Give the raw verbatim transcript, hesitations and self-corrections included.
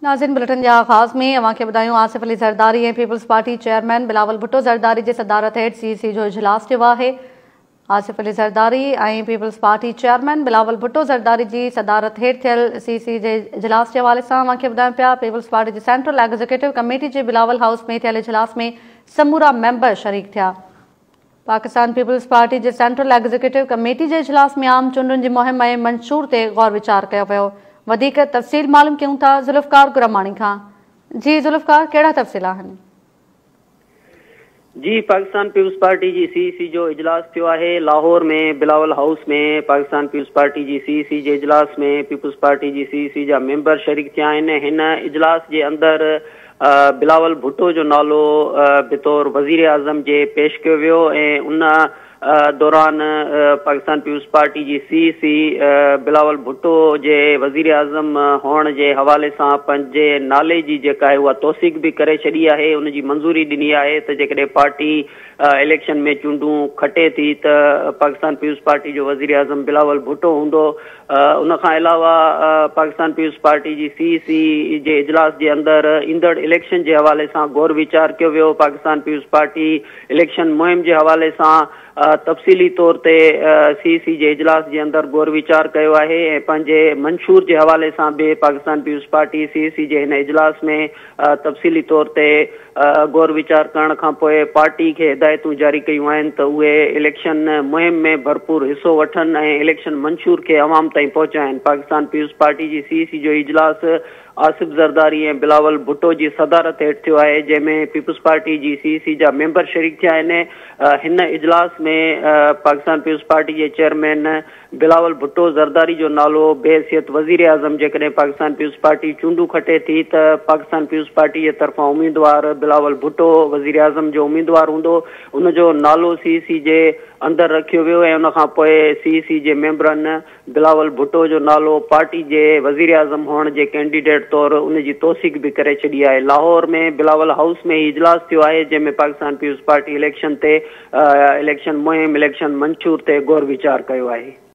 नाज़रीन, बुलेटिन जे आगाज़ में अवां खे ॿुधायूं आसिफ अली ज़रदारी ऐं Peoples Party chairman Bilawal Bhutto Zardari जे सदारत हेठि सी सी जो इजलास थियो आहे। आसिफ अली ज़रदारी ऐं Peoples Party chairman Bilawal Bhutto Zardari जी सदारत हेठि थियल सी सी जे इजलास जे हवाले सां अवां खे ॿुधायूं पिया। पीपल्स पार्टी जी सेंट्रल एग्ज़ीक्यूटिव कमेटी जे बिलावल हाउस में थियल इजलास में समूरा मेंबर शरीक थिया। पाकिस्तान पीपल्स पार्टी जे सेंट्रल एग्ज़ीक्यूटिव कमेटी जे इजलास में आम चूंडुनि जी मुहिम ऐं मंशूर ते गौर वीचार कयो वियो। वधीक तफ़सील मालूम कयूं था ज़ुल्फ़कार गुरमाणी खां। जी ज़ुल्फ़कार, कहिड़ा तफ़सील आहिनि? जी, पाकिस्तान पीपल्स पार्टी जी सी सी जो इजलास थियो आहे लाहौर में बिलावल हाउस में। पाकिस्तान पीपल्स पार्टी जी सी सी जे इजलास में पीपल्स पार्टी जी सी सी जा मेंबर शरीक थिया आहिनि। हिन इजलास जे अंदरि बिलावल भुट्टो जो नालो बतौर वज़ीर आज़म जे पेश कयो वियो ऐं उन दौरान पाकिस्तान पीपल्स पार्टी जी सी सी बिलावल भुट्टो जे वज़ीर आज़म हुअण जे हवाले सां पंहिंजे नाले जी जेका आहे उहा तौसीक़ बि करे छॾी आहे। उन जी मंज़ूरी ॾिनी आहे त जेकॾहिं पार्टी इलेक्शन में चूंडूं खटे थी त पाकिस्तान पीपल्स पार्टी जो वज़ीर आज़म बिलावल भुट्टो हूंदो। उन खां अलावा पाकिस्तान पीपल्स पार्टी जी सी सी जे इजलास जे अंदरि ईंदड़ इलेक्शन जे हवाले सां गौर वीचार कयो वियो। पाकिस्तान पीपल्स पार्टी इलेक्शन मुहिम जे हवाले सां तफ़सीली तौर ते सी सी जे इजलास जे अंदरि गौर वीचार कयो आहे ऐं पंहिंजे मंशूर जे हवाले सां बि Pakistan Peoples Party C C जे हिन इजलास में तफ़सीली तौर ते गौर वीचार करण खां पोइ पार्टी खे हिदायतूं जारी कयूं आहिनि त उहे इलेक्शन मुहिम में भरपूर हिसो वठनि ऐं इलेक्शन मंशूर खे अवाम ताईं पहुचाइनि। पाकिस्तान पीपल्स पार्टी जी सी सी जो इजलास आसिफ ज़रदारी ऐं बिलावल भुट्टो जी सदारत हेठि थियो आहे, जंहिंमें पीपल्स पार्टी जी सी सी जा मेंबर शरीक थिया आहिनि। हिन इजलास में पाकिस्तान पीपल्स पार्टी जे चेयरमैन बिलावल भुट्टो ज़रदारी जो नालो बेहसियत वज़ीर आज़म जेकॾहिं पाकिस्तान पीपल्स पार्टी चूंडूं खटे थी त पाकिस्तान पीपल्स पार्टी जे तरफ़ां उम्मीदवार बिलावल भुट्टो वज़ीर आज़म जो उम्मीदवार हूंदो। उनजो नालो सी सी जे अंदरि रखियो वियो ऐं उन खां पोइ सी सी जे मेंबरनि बिलावल भुट्टो जो नालो पार्टी जे वज़ीर आज़म हुअण जे कैंडिडेट तौर उन जी तौसीक़ बि करे छॾी आहे। लाहौर में बिलावल हाउस में ही इजलास थियो आहे, जंहिंमें पाकिस्तान पीपल्स पार्टी इलेक्शन ते इलेक्शन मुहिम इलेक्शन मंशूर ते गौर वीचार कयो आहे।